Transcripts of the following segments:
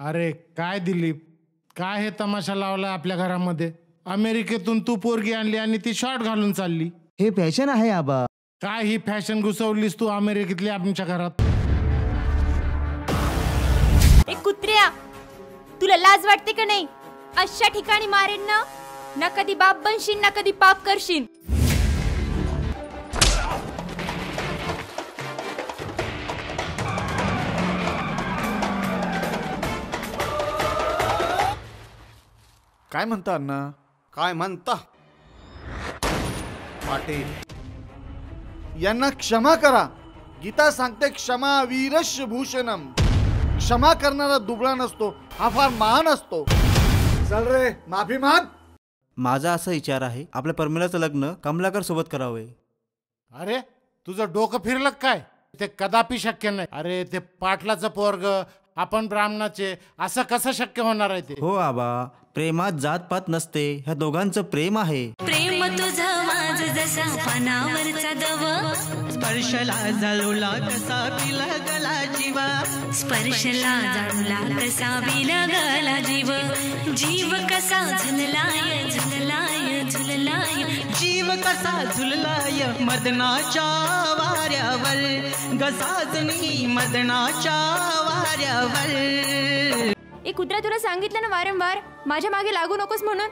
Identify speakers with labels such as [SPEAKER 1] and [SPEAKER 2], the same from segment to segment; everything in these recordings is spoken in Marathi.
[SPEAKER 1] अरे काय दिलीप, काय हे तमाशा लावला आपल्या घरामध्ये? अमेरिकेतून तू पोरगी आणली आणि ती शॉर्ट घालून चालली.
[SPEAKER 2] हे फॅशन आहे आबा.
[SPEAKER 1] काय ही फॅशन घुसवलीस तू अमेरिकेतली आमच्या घरात?
[SPEAKER 3] ए कुत्र्या, तुला लाज वाटते का नाही? अशा ठिकाणी मारेन ना कधी बाप बनशील ना कधी पाप करशील.
[SPEAKER 4] काय म्हणता अण्णा?
[SPEAKER 5] काय म्हणता
[SPEAKER 4] पाटील? यांना क्षमा करा. गीता सांगते क्षमा वीरस्य भूषणम. क्षमा करणारा दुबळा नसतो, हा फार महान असतो. चल रे, माफी माग.
[SPEAKER 2] माझा असा विचार आहे, आपल्या परमिलाचं लग्न कमलाकर सोबत करावे.
[SPEAKER 1] अरे तुझं डोकं फिरलं काय? ते कदापि शक्य नाही. अरे ते पाटलाचं पोरग, आपण ब्राह्मणाचे, असं कसं शक्य होणार आहे ते?
[SPEAKER 2] हो आबा, प्रेमात जातपात नसते, ह्या दोघांचं प्रेम आहे.
[SPEAKER 6] प्रेम तुझं माझं जसा पानावरचा दव,
[SPEAKER 7] स्पर्शला जाळूला कसा बिलगला जीव,
[SPEAKER 6] स्पर्शला जाळूला कसा बिलगला जीव, जीव कसा झुललाय झुललाय झुललाय,
[SPEAKER 7] जीव कसा झुललाय मदनाच्या वाऱ्यावर, गसाजनी मदनाच्या वाऱ्यावर.
[SPEAKER 3] ए कुत्रा, तुला सांगितलं ना वारंवार माझ्या मागे लागू नकोस म्हणून.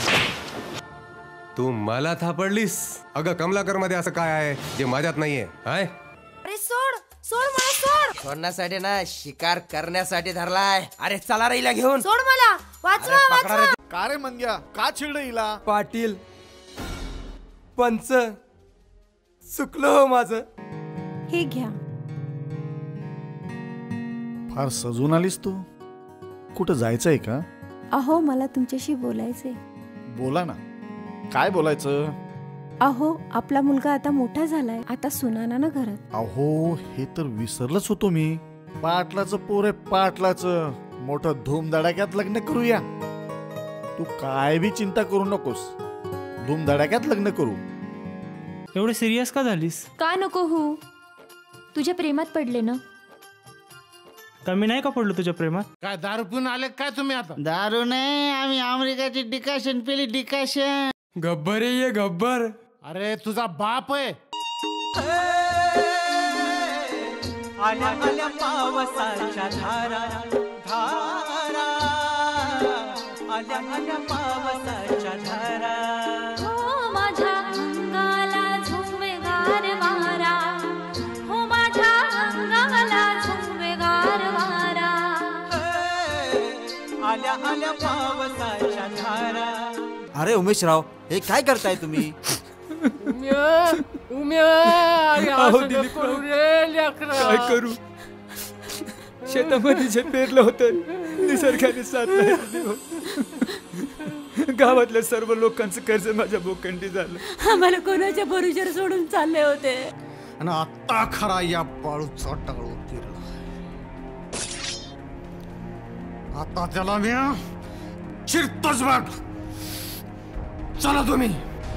[SPEAKER 8] तू मला थापडलीस? अगं कमलाकर मध्ये असं काय आहे जे माझ्यात नाहीये? हाय,
[SPEAKER 3] अरे सोड सोड मला, सोड.
[SPEAKER 9] सोडण्यासाठी ना, शिकार करण्यासाठी धरलाय. अरे चला रे हिला घेऊन.
[SPEAKER 3] सोड मला, वाचवा वाचवा.
[SPEAKER 4] का रे मंग्या, का चिडलं हिला?
[SPEAKER 9] पाटील पंच, चुकलं हो माझं.
[SPEAKER 3] हे घ्या.
[SPEAKER 4] फार सजून आलीस तू. कुठं जायचंय का?
[SPEAKER 3] अहो मला तुमच्याशी बोलायचंय.
[SPEAKER 4] बोला ना, काय बोलायचं?
[SPEAKER 3] अहो आपला मुलगा आता मोठा झालाय, आता सुनाना ना घरात.
[SPEAKER 4] अहो हे तर विसरलंच होतो मी. पाटलाचं पोर आहे, पाटलाचं. मोठं धूमधडाक्यात लग्न करूया. तू काय बी चिंता करू नकोस, धूमधडाक्यात लग्न करू.
[SPEAKER 7] एवढे सिरियस का झालीस?
[SPEAKER 3] का नको हो, तुझ्या प्रेमात पडले ना.
[SPEAKER 7] कमी नाही का पडलो तुझ्या प्रेमात?
[SPEAKER 1] काय दारू पिऊन आले काय तुम्ही आता?
[SPEAKER 7] दारू नाही, आम्ही अमेरिकाची डिकाशन पिली, डिकाशन.
[SPEAKER 8] गब्बर ये गब्बर.
[SPEAKER 1] अरे तुझा बाप आहे.
[SPEAKER 7] आल्या आल्या पावसाच्या धारा धारा, आल्या आल्या पावसाच्या धारा.
[SPEAKER 6] हो माझ्या अंगाला झुंबेगार वारा, हो माझ्या अंगाला झुंबेगार वारा,
[SPEAKER 7] आल्या आल्या पावसाच्या धारा.
[SPEAKER 2] अरे उमेशराव, हे काय करताय तुम्ही?
[SPEAKER 5] काय करू? शेतामध्ये जे पेरलं होतं निसर्गाने साथ नाही. गावातल्या सर्व लोकांचं कर्ज माझ्या बोकंडी झालं.
[SPEAKER 3] आम्हाला कोणाच्या भरोश्यावर सोडून चालले होते.
[SPEAKER 5] आणि आता खरा या बाळूचा टाळू फिरला. आता त्याला मी चिरतोच बघ. चला तुम्ही.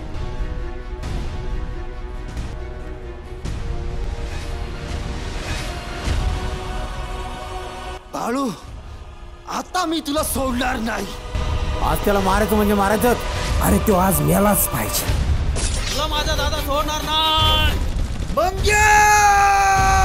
[SPEAKER 9] बाळू, आता मी तुला सोडणार नाही.
[SPEAKER 2] आज त्याला मारायचं म्हणजे मारायचं. अरे तो आज मेलाच पाहिजे.
[SPEAKER 7] तुला माझा दादा सोडणार नाही.
[SPEAKER 9] मंग्या!